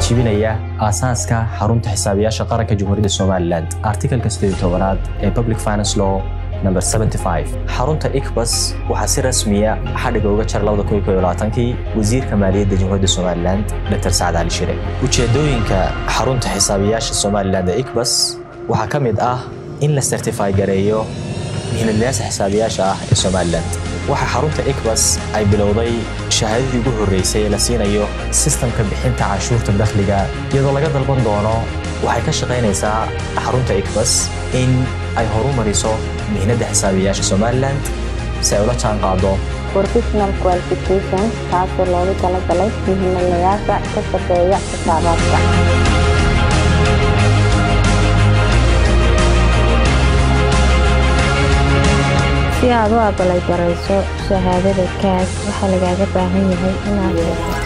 waajibinaya aasaaska xarunta xisaabiyaasha qaranka Jamhuuriyadda Somaliland article-ka 18 ee Public Finance Law number 75 xarunta ICBAS waxa si rasmi ah xadhiga uga jar 2021 wasiirka maaliyadda Jamhuuriyadda Somaliland Dr. Saad Ali Shire ujeedooyinka xarunta xisaabiyaasha Somaliland ee ICBAS waxa kamid ah in la certify gareeyo mihnadayaasha xisaabiyaasha ah ee Somaliland waxa xarunta ICBAS ay bilowday shahaadadii ugu horeysay ee la siinayo systemka bixinta cashuurta dakhliga iyadoo laga dalban doono waxay ka shaqeynaysaa xarunta ICBAS in ay horumariso mihnada xisaabiyaasha Somaliland si ay ula jaanqaado professional qualification taasoo loogu talagalay mihnadayaasha ka shaqeeya xisaabaadka si aad u aqbalay garayso shahaadada kaas waxa laga baahan yahay inaad